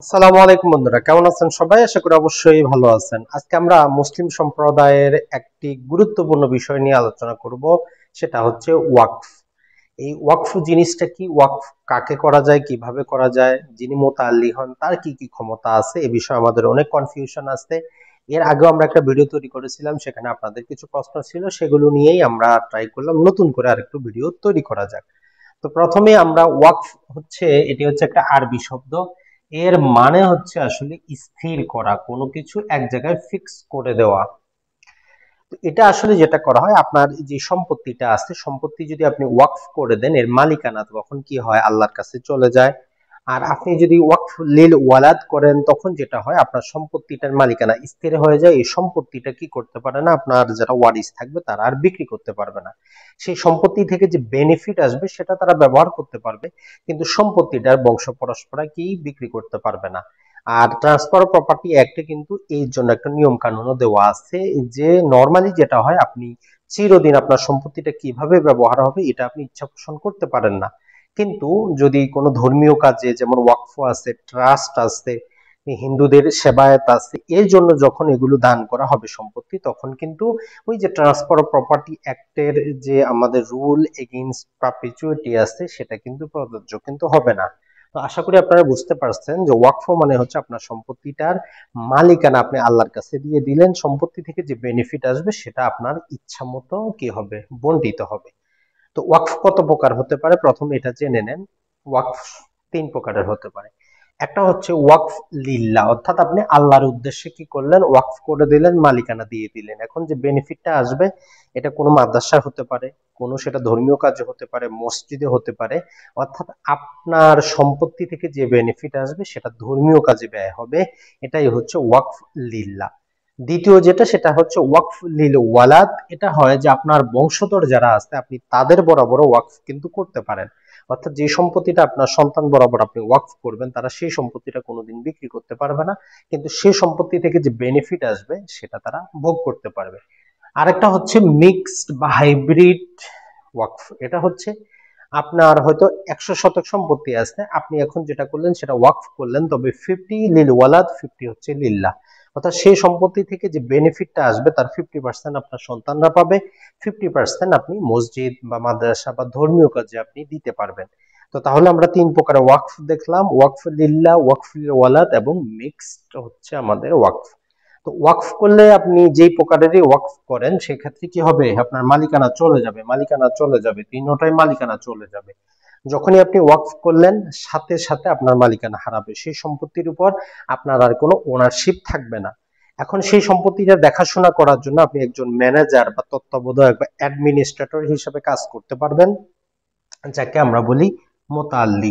আসসালামু আলাইকুম বন্ধুরা, কেমন আছেন সবাই? আশা করি অবশ্যই ভালো আছেন। আজকে আমরা মুসলিম সম্প্রদায়ের একটি গুরুত্বপূর্ণ বিষয় নিয়ে আলোচনা করব, সেটা হচ্ছে ওয়াকফ। এই ওয়াকফ জিনিসটা কি, ওয়াকফ কাকে করা যায়, কিভাবে করা যায়, যিনি মোতাল্লি হন তার কি কি ক্ষমতা আছে, এ বিষয়ে আমাদের অনেক কনফিউশন আছে। এর আগেও আমরা একটা ভিডিও তৈরি করেছিলাম, সেখানে আপনাদের কিছু প্রশ্ন ছিল, সেগুলো নিয়েই আমরা ট্রাই করলাম নতুন করে আরেকটু ভিডিও তৈরি করা যাক। তো প্রথমে আমরা ওয়াকফ হচ্ছে, এটি হচ্ছে একটা আরবি শব্দ। এর মানে হচ্ছে আসলে স্থির করা, কোনো কিছু এক জায়গায় ফিক্স করে দেওয়া। তো এটা আসলে যেটা করা হয়, আপনার যে সম্পত্তিটা আছে, সম্পত্তি যদি আপনি ওয়াকফ করে দেন, এর মালিকানা তখন কি হয়, আল্লাহর কাছে চলে যায়। আর আপনি যদি ওয়াকফ লিল ওয়ালাদ করেন, তখন যেটা হয়, আপনার সম্পত্তিটার মালিকানা স্থির হয়ে যায়। এই সম্পত্তিটা কি করতে পারে না, আপনার যারা ওয়ারিস থাকবে তারা আর বিক্রি করতে পারবে না। সেই সম্পত্তি থেকে যে বেনিফিট আসবে সেটা তারা ব্যবহার করতে পারবে, কিন্তু সম্পত্তিটার বংশ পরম্পরা কি বিক্রি করতে পারবে না। আর ট্রান্সফার প্রপার্টি অ্যাক্টে কিন্তু এই জন্য একটা নিয়ম কানুনও দেওয়া আছে, যে নর্মালি যেটা হয়, আপনি চিরদিন আপনার সম্পত্তিটা কিভাবে ব্যবহার হবে এটা আপনি ইচ্ছা পোষণ করতে পারেন না। কিন্তু যদি কোনো ধর্মীয় কাজে, যেমন ওয়াকফ আছে, ট্রাস্ট আছে, হিন্দুদের সেবায়েত আছে, এর জন্য যখন এগুলো দান করা হবে সম্পত্তি, তখন কিন্তু ওই যে ট্রান্সফার অফ প্রপার্টি অ্যাক্টের যে আমাদের রুল এগেইনস্ট পারপিচুইটি আছে, সেটা কিন্তু প্রযোজ্য কিন্তু হবে না। তো আশা করি আপনারা বুঝতে পারছেন যে ওয়াকফ মানে হচ্ছে আপনার সম্পত্তিটার মালিকানা আপনি আল্লাহর কাছে দিয়ে দিলেন, সম্পত্তি থেকে যে বেনিফিট আসবে সেটা আপনার ইচ্ছা মতো কি হবে, বন্টিত হবে। তো ওয়াকফ কত প্রকার হতে পারে, প্রথমে এটা জেনে নেন। ওয়াকফ তিন প্রকারের হতে পারে। একটা হচ্ছে ওয়াকফ লিল্লাহ, অর্থাৎ আপনি আল্লাহর উদ্দেশ্যে কি করলেন, ওয়াকফ করে দিলেন, মালিকানা দিয়ে দিলেন। এখন যে বেনিফিটটা আসবে, এটা কোনো মাদ্রাসা হতে পারে, কোনো সেটা ধর্মীয় কাজে হতে পারে, মসজিদে হতে পারে। অর্থাৎ আপনার সম্পত্তি থেকে যে বেনিফিট আসবে সেটা ধর্মীয় কাজে ব্যয় হবে। এটাই হচ্ছে ওয়াকফ লিল্লাহ। দ্বিতীয় যেটা, সেটা হচ্ছে ওয়াকফ লিল ওয়ালাদ। এটা হয় যে আপনার বংশধর যারা আছে, আপনি তাদের বরাবর ওয়াকফ কিন্তু করতে পারেন। অর্থাৎ যে সম্পত্তিটা আপনার সন্তান বরাবর আপনি ওয়াকফ করবেন, তারা সেই সম্পত্তিটা কোনোদিন বিক্রি করতে পারবে না, কিন্তু সেই সম্পত্তি থেকে যে বেনিফিট আসবে সেটা তারা ভোগ করতে পারবে। আরেকটা হচ্ছে মিক্সড বা হাইব্রিড ওয়াকফ। এটা হচ্ছে আপনার হয়তো 100 শতক সম্পত্তি আছে, আপনি এখন যেটা করলেন সেটা ওয়াকফ করলেন, তবে 50 লিল ওয়ালাদ, 50 হচ্ছে লিল্লাহ। অর্থাৎ সেই সম্পত্তি থেকে যে বেনিফিটটা আসবে তার 50% আপনার সন্তানরা পাবে, 50% আপনি মসজিদ বা মাদ্রাসা বা ধর্মীয় কাজে আপনি দিতে পারবেন। তো তাহলে আমরা তিন প্রকারের ওয়াকফ দেখলাম, ওয়াকফ লিল্লাহ, ওয়াকফ লিল ওয়ালাদ এবং মিক্সড হচ্ছে আমাদের ওয়াকফ। তো ওয়াকফ করলে আপনি যেই প্রকারেরই ওয়াকফ করেন, সেক্ষেত্রে কি হবে, আপনার মালিকানা চলে যাবে, মালিকানা চলে যাবে, তিনটাই মালিকানা চলে যাবে। যখনই আপনি ওয়াকফ করলেন, সাথে সাথে আপনার মালিকানা হারাবে, সেই সম্পত্তির উপর আপনার আর কোনো ওনারশিপ থাকবে না। এখন সেই সম্পত্তিটা দেখাশোনা করার জন্য আপনি একজন ম্যানেজার বা তত্ত্বাবধায়ক বা অ্যাডমিনিস্ট্রেটর হিসেবে কাজ করতে পারবেন, যাকে আমরা বলি মোতাল্লি।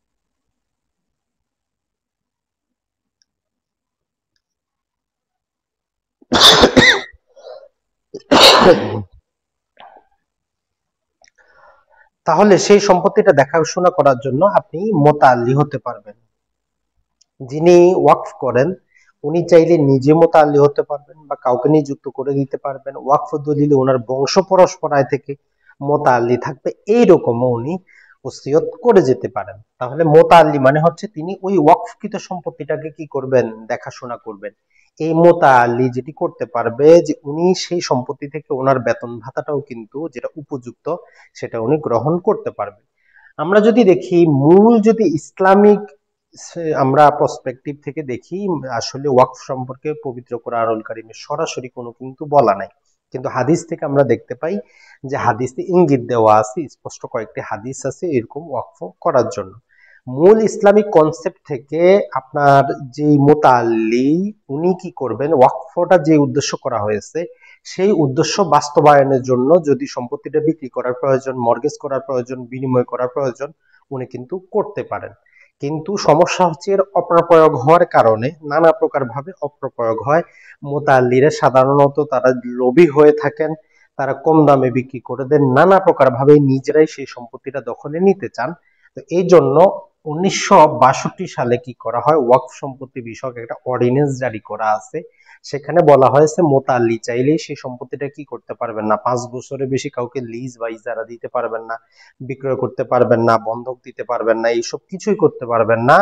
তাহলে সেই সম্পত্তিটা দেখাশোনা করার জন্য আপনি মোতাল্লি হতে পারবেন। যিনি ওয়াকফ করেন, উনি চাইলে নিজে মোতাল্লি হতে পারবেন বা কাউকে নিযুক্ত করে দিতে পারবেন। ওয়াকফ দলিলে ওনার বংশ পরম্পরায় থেকে মোতাল্লি থাকবে, এইরকমও উনি ওসিয়ত করে যেতে পারেন। তাহলে মোতাল্লি মানে হচ্ছে তিনি ওই ওয়াকফকৃত সম্পত্তিটাকে কি করবেন, দেখাশোনা করবেন। এই মোতাল্লি যেটি করতে পারবে, যে উনি সেই সম্পত্তি থেকে ওনার বেতন ভাতাটাও কিন্তু যেটা উপযুক্ত, সেটা উনি গ্রহণ করতে পারবেন। আমরা যদি দেখি, মূল যদি ইসলামিক আমরা পার্সপেক্টিভ থেকে দেখি, আসলে ওয়াকফ সম্পর্কে পবিত্র কোরআনুল কারীমে সরাসরি কোনো কিন্তু বলা নাই, কিন্তু হাদিস থেকে আমরা দেখতে পাই যে হাদিসে ইঙ্গিত দেওয়া আছে, স্পষ্ট কয়েকটি হাদিস আছে এরকম ওয়াকফ করার জন্য। মূল ইসলামিক কনসেপ্ট থেকে আপনার যে মোতাল্লি, উনি কি করবেন, ওয়াকফটা যে উদ্দেশ্য করা হয়েছে সেই উদ্দেশ্য বাস্তবায়নের জন্য যদি সম্পত্তিটা বিক্রি করার প্রয়োজন, মর্গেজ করার প্রয়োজন, বিনিময় করার প্রয়োজন, উনি কিন্তু করতে পারেন। কিন্তু সমস্যা হচ্ছে এর অপপ্রয়োগ হওয়ার কারণে, নানা প্রকার ভাবে অপপ্রয়োগ হয়। মোতাল্লিরা সাধারণত তারা লোভী হয়ে থাকেন, তারা কম দামে বিক্রি করে দেন, নানা প্রকার ভাবে নিজেরাই সেই সম্পত্তিটা দখলে নিতে চান। তো এই জন্য 1962 সালে কি করা হয়, ওয়াকফ সম্পত্তি বিষয়ক একটা অর্ডিন্যান্স জারি করা আছে। সেখানে বলা হয়েছে মোতাল্লি চাইলেই সেই সম্পত্তিটা কি করতে পারবেন না, 5 বছরের বেশি কাউকে লিজ বা ইজারা দিতে পারবেন না, বিক্রয় করতে পারবেন না, বন্ধক দিতে পারবেন না, এইসব কিছুই করতে পারবেন না।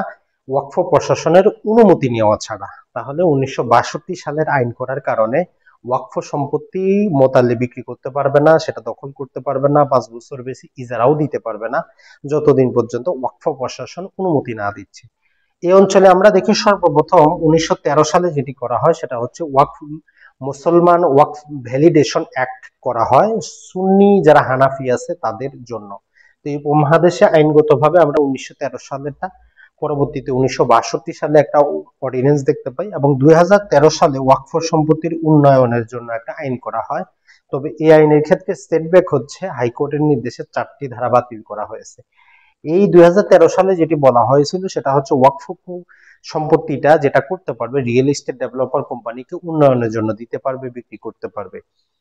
ওয়াকফ প্রশাসনের অনুমতি নেওয়া ছাড়া। তাহলে 1962 সালের আইন করার কারণে ওয়াকফ সম্পত্তি মোতালে বিক্রি করতে পারবে না, সেটা দখল করতে পারবে না, 5 বছর বেশি ইজারাও দিতে পারবে না যতদিন পর্যন্ত ওয়াকফ প্রশাসন অনুমতি না দিচ্ছে। এই অঞ্চলে আমরা দেখি সর্বপ্রথম 1913 সালে যেটি করা হয় সেটা হচ্ছে ওয়াকফ মুসলমান ওয়াকফ ভ্যালিডেশন অ্যাক্ট করা হয় সুন্নি যারা হানাফি আছে তাদের জন্য। তো এই উপমহাদেশে আইনগতভাবে আমরা 1913 সালেরটা, পরবর্তীতে 1962 সালে একটা অর্ডিন্যান্স দেখতে পাই, এবং 2013 সালে ওয়াকফ সম্পত্তির উন্নয়নের জন্য একটা আইন করা হয়। তবে এই আইনের ক্ষেত্রে সেটব্যাক হচ্ছে হাইকোর্টের নির্দেশে 4টি ধারা বাতিল করা হয়েছে। এই 2013 সালে যেটি বলা হয়েছিল সেটা হচ্ছে ওয়াকফ সম্পত্তিটা যেটা করতে পারবে রিয়েল এস্টেট ডেভেলপার কোম্পানিকে উন্নয়নের জন্য দিতে পারবে, বিক্রি করতে পারবে।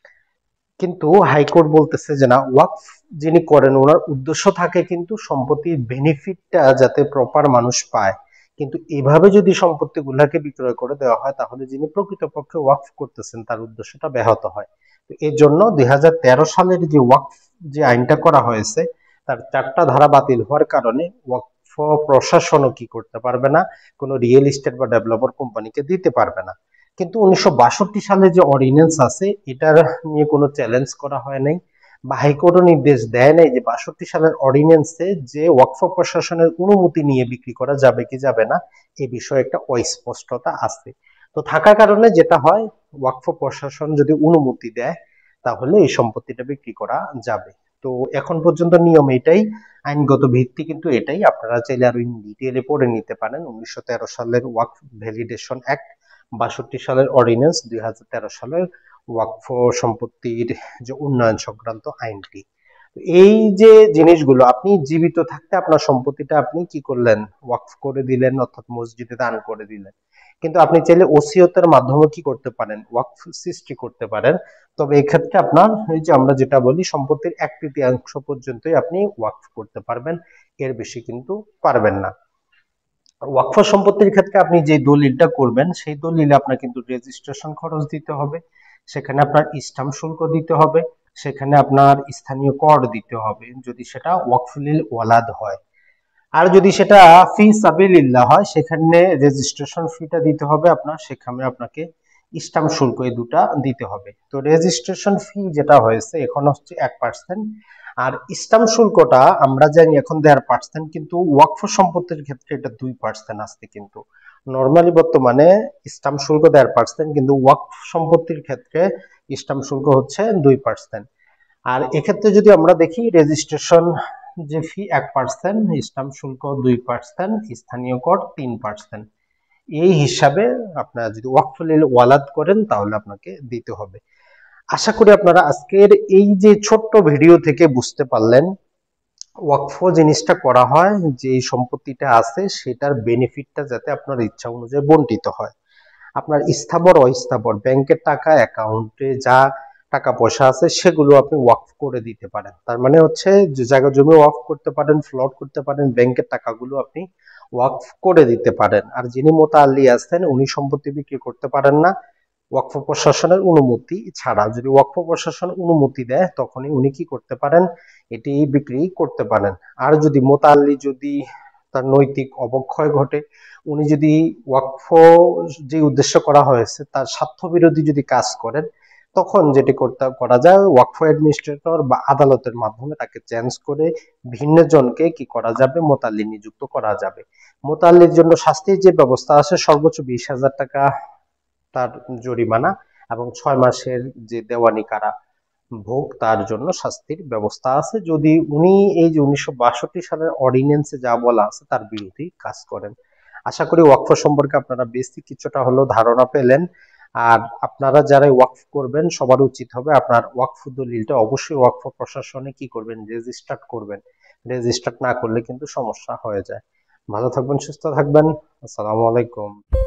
কিন্তু হাইকোর্ট বলতেছে যে না, ওয়াকফ যিনি করেন ওনার উদ্দেশ্য থাকে কিন্তু সম্পত্তির বেনিফিটটা যাতে প্রপার মানুষ পায়। কিন্তু এভাবে যদি সম্পত্তিগুলোকে বিক্রয় করে দেওয়া হয় তাহলে যিনি প্রকৃতপক্ষে ওয়াকফ করতেছেন তার উদ্দেশ্যটা ব্যাহত হয়। তো এর জন্য 2013 সালের যে ওয়াকফ যে আইনটা করা হয়েছে তার 4টা ধারা বাতিল হওয়ার কারণে ওয়াকফ প্রশাসনও কি করতে পারবে না, কোনো রিয়েল এস্টেট বা ডেভেলপার কোম্পানিকে দিতে পারবে না। কিন্তু 1962 সালে যে অর্ডিন্যান্স আছে এটার নিয়ে কোনো চ্যালেঞ্জ করা হয় নাই, বা হাইকোর্টও নির্দেশ দেয় নাই যে 62 সালের অর্ডিন্যান্সে যে ওয়াকফ প্রশাসনের অনুমতি নিয়ে বিক্রি করা যাবে কি যাবে না এই বিষয়ে একটা অস্পষ্টতা আছে। তো থাকার কারণে যেটা হয়, ওয়াকফ প্রশাসন যদি অনুমতি দেয় তাহলে এই সম্পত্তিটা বিক্রি করা যাবে। তো এখন পর্যন্ত নিয়ম এটাই, আইনগত ভিত্তি কিন্তু এটাই। আপনারা চাইলে আরো ডিটেইলে পড়ে নিতে পারেন 1913 সালের ওয়াকফ ভ্যালিডেশন অ্যাক্ট, 62 সালের অর্ডিন্যান্স, 2013 সালের ওয়াকফ সম্পত্তির যে উন্নয়ন সংক্রান্ত আইনটি। এই যে জিনিসগুলো আপনি জীবিত থাকতে আপনার সম্পত্তিটা আপনি কি করলেন, ওয়াকফ করে দিলেন, অর্থাৎ মসজিদে দান করে দিলেন। কিন্তু আপনি চাইলে ওসিয়তের মাধ্যমে কি করতে পারেন, ওয়াকফ সৃষ্টি করতে পারেন। তবে এক্ষেত্রে আপনার এই যে আমরা যেটা বলি সম্পত্তির 1/3 পর্যন্তই আপনি ওয়াকফ করতে পারবেন, এর বেশি কিন্তু পারবেন না। ওয়াকফ সম্পত্তির ক্ষেত্রে আপনি যে দলিলটা করবেন সেই দলিলে আপনার কিন্তু রেজিস্ট্রেশন খরচ দিতে হবে, সেখানে আপনার স্টাম্প শুল্ক দিতে হবে, সেখানে আপনার স্থানীয় কর দিতে হবে যদি সেটা ওয়াকফুলিল ওয়ালাদ হয়। আর যদি সেটা ফি সাবিলিল্লাহ হয় সেখানে রেজিস্ট্রেশন ফিটা দিতে হবে আপনার, সেখানে আপনাকে স্টাম্প শুল্ক, এই দুটা দিতে হবে। তো রেজিস্ট্রেশন ফি যেটা হয়েছে এখন হচ্ছে 1%, আর স্টাম্প শুল্কটা আমরা জানি এখন 1.5%, কিন্তু ওয়াকফ সম্পত্তির ক্ষেত্রে এটা 2% আসছে। কিন্তু নর্মালি বর্তমানে স্টাম্প শুল্ক 1.5%, কিন্তু ওয়াকফ সম্পত্তির ক্ষেত্রে স্টাম্প শুল্ক হচ্ছে 2%। আর এক্ষেত্রে যদি আমরা দেখি রেজিস্ট্রেশন যে ফি 1%, স্টাম্প শুল্ক 2%, স্থানীয় কর 3%, এই হিসাবে আপনারা যদি ওয়াকফুলিল ওয়ালাদ করেন তাহলে আপনাকে দিতে হবে। আশা করি আপনারা আজকের এই যে ছোট্ট ভিডিও থেকে বুঝতে পারলেন ওয়াকফ জিনিসটা করা হয় যে সম্পত্তিটা আছে সেটার বেনিফিটটা যাতে আপনার ইচ্ছা অনুযায়ী বন্টিত হয়। আপনার স্থাবর অস্থাবর ব্যাংকের টাকা, অ্যাকাউন্টে যা টাকা পয়সা আছে সেগুলো আপনি ওয়াকফ করে দিতে পারেন। তার মানে হচ্ছে যে জায়গা জমি ওয়াকফ করতে পারেন, ফ্লট করতে পারেন, ব্যাংকের টাকাগুলো আপনি ওয়াকফ করে দিতে পারেন। আর যিনি মোতাল্লি আছেন উনি সম্পত্তি বিক্রি করতে পারেন না ওয়াকফ প্রশাসনের অনুমতি ছাড়া। যদি ওয়াকফ প্রশাসন অনুমতি দেয় তখনই উনি কি করতে পারেন, এটি বিক্রি করতে পারেন। আর যদি মোতাল্লি যদি তার নৈতিক অবক্ষয় ঘটে, উনি যদি ওয়াকফ যে উদ্দেশ্য করা হয়েছে তার স্বার্থ বিরোধী যদি কাজ করেন, তখন যেটি করা যায় ওয়াকফ অ্যাডমিনিস্ট্রেটর বা আদালতের মাধ্যমে তাকে চেঞ্জ করে ভিন্ন জনকে কি করা যাবে, মোতাল্লি নিযুক্ত করা যাবে। মোতাল্লির জন্য শাস্তির যে ব্যবস্থা আছে সর্বোচ্চ 20,000 টাকা তার জরিমানা, এবং 6 মাসের যে দেওয়ানি কারা ভোগ তার জন্য শাস্তির ব্যবস্থা আছে যদি উনি এই যে 1962 সালের অর্ডিন্যান্সে যা বলা আছে তার বিরোধী কাজ করেন। আশা করি ওয়াকফ সম্পর্কে আপনারা বেসিক কিছুটা হলেও ধারণা পেলেন। আর আপনারা যারা ওয়াকফ করবেন সবার উচিত হবে আপনার ওয়াকফ দলিলটা অবশ্যই ওয়াকফ প্রশাসনে কি করবেন, রেজিস্টার করবেন। রেজিস্টার না করলে কিন্তু সমস্যা হয়ে যায়। ভালো থাকবেন, সুস্থ থাকবেন। আসসালামু আলাইকুম।